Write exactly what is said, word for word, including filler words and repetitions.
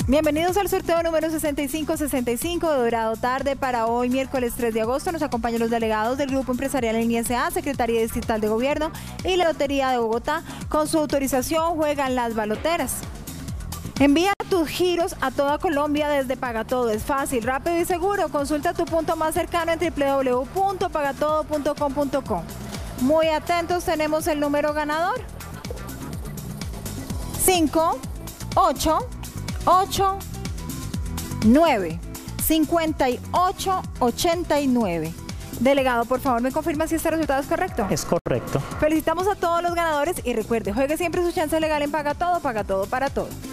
Bienvenidos al sorteo número sesenta y cinco sesenta y cinco de Dorado Tarde para hoy, miércoles tres de agosto. Nos acompañan los delegados del Grupo Empresarial N I S A, Secretaría Distrital de Gobierno y la Lotería de Bogotá. Con su autorización juegan las baloteras. Envía tus giros a toda Colombia desde Pagatodo. Es fácil, rápido y seguro. Consulta tu punto más cercano en doble u doble u doble u punto pagatodo punto com punto co. Muy atentos, tenemos el número ganador. cinco, ocho, ocho, nueve, cincuenta y ocho, ochenta y nueve. Delegado, por favor, ¿me confirma si este resultado es correcto? Es correcto. Felicitamos a todos los ganadores y recuerde, juegue siempre su chance legal en Pagatodo, Pagatodo para todo.